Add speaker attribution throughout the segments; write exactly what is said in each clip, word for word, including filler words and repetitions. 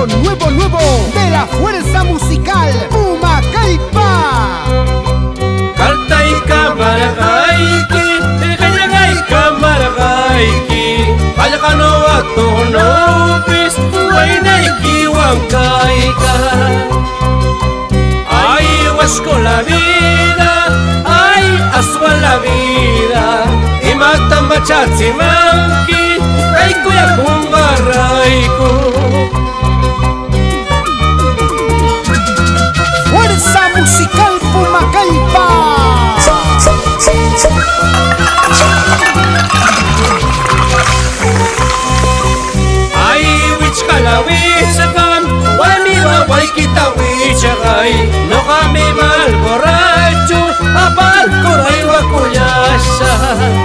Speaker 1: Lo nuevo, nuevo de la fuerza musical Pumakalpa.
Speaker 2: Kartayka maraqayki, qillqayka maraqayki, qallqano atuwnupis waynaykiwan kayka. Ay, washku la vida, ay, aswa la vida, imatan bachatsimanki, rayku yakunqa rayku.
Speaker 1: Fuerza musical Pumakalpa.
Speaker 2: Ay, wichkala wichakan, wamiwa waykita wichakay, noqami mal borracho, apal koray wakuyasha.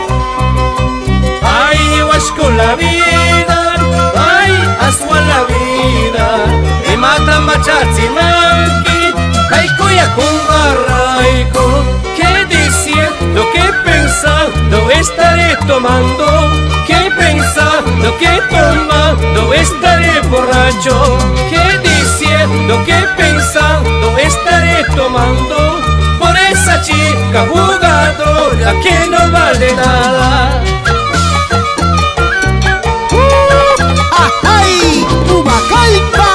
Speaker 2: Ay, washku la vida, ay, aswa la vida, imatan bachatsimanki, rayku yakunqa rayku. ¿Qué diciendo, qué pensando estaré tomando? ¿Qué pensando, qué tomando estaré borracho? ¿Qué diciendo, qué pensando estaré tomando? Por esa chica jugadora que no vale nada.
Speaker 1: ¡Ay, Pumakalpa!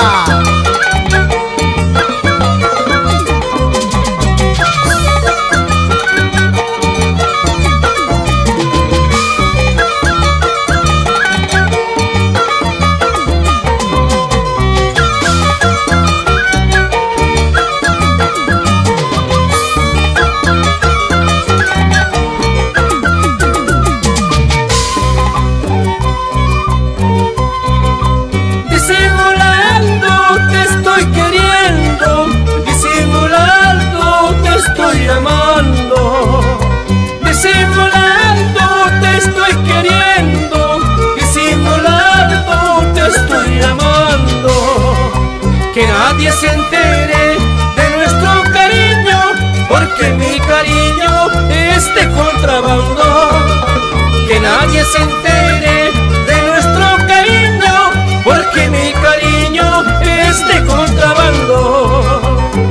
Speaker 2: Que nadie se entere de nuestro cariño, porque mi cariño es de contrabando. Que nadie se entere de nuestro cariño, porque mi cariño es de contrabando.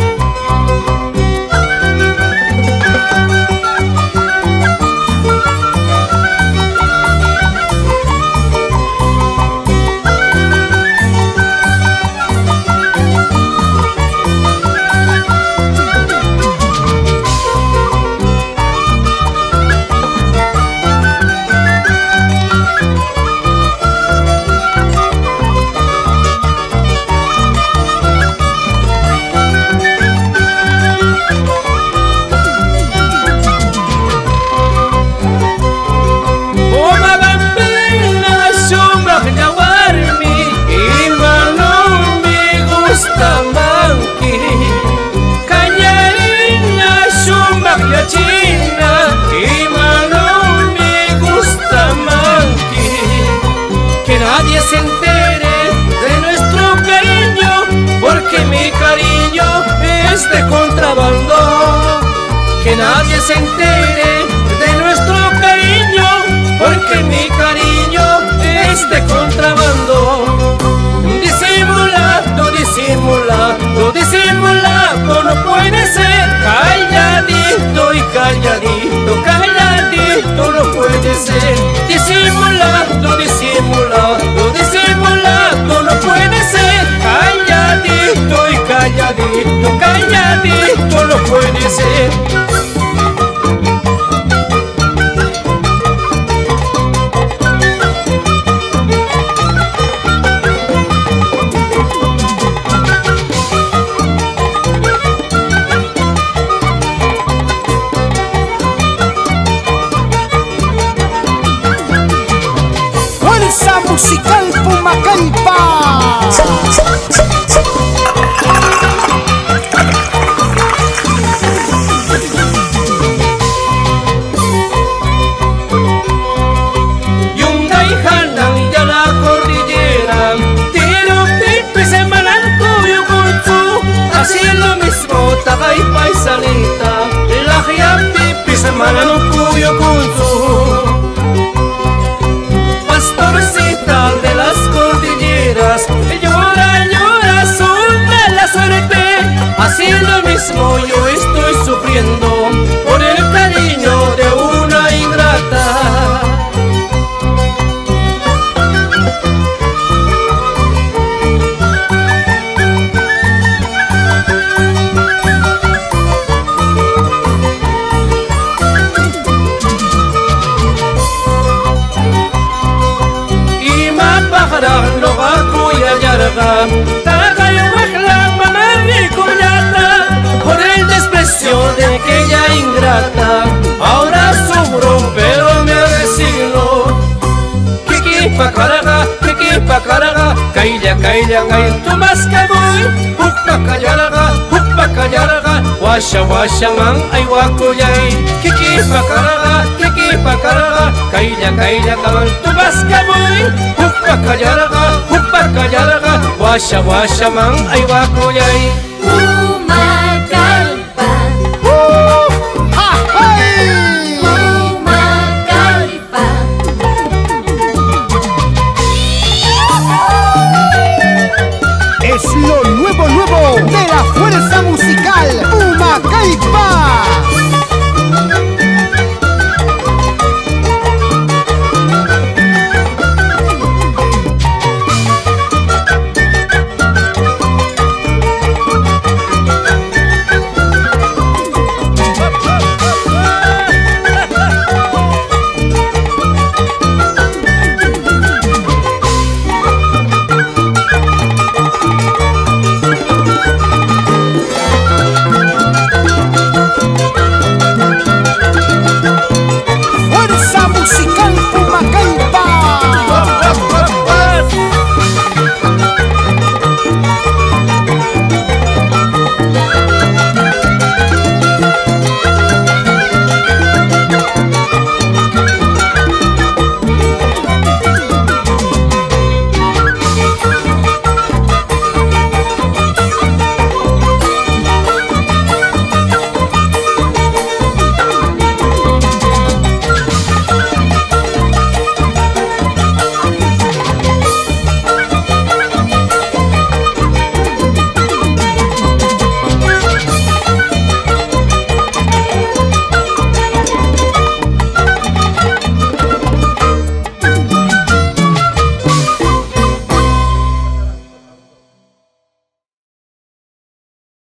Speaker 2: China, y malo me gusta manqui. Que nadie se entere de nuestro cariño, porque mi cariño es de contrabando. Que nadie se entere de nuestro cariño, porque mi cariño es de contrabando. Disimulado, disimulado, disimulado no puede ser. Calladito y calladito, calladito no puede ser. Disimulado, disimulado, disimulado no puede ser. Calladito y calladito, calladito no puede ser.
Speaker 1: Musical Pumakalpa.
Speaker 2: Yungay hanang ya la cordillera, tiro pipi se malancuyo kutsu, así lo mismo tagay paisanita, la gia pipi se malancuyo kutsu. Pastorcita de las cordilleras, llora pakarga, tagayo wajla mamani kullata, por el desprecio de aquella ingrata. Ahora sobro pero me resigno. Kiki pakarga, kiki pakarga, kaila kaila kaila tu mas kaboy, hukpa kayaraga, hukpa kayaraga, washa washa mang ay wakuyay. Kiki pakarga, kiki pakarga, kaila kaila kaman tu mas kaboy, hukpa kayaraga, hukpa kayaraga, washa washa mang ay wakuyay.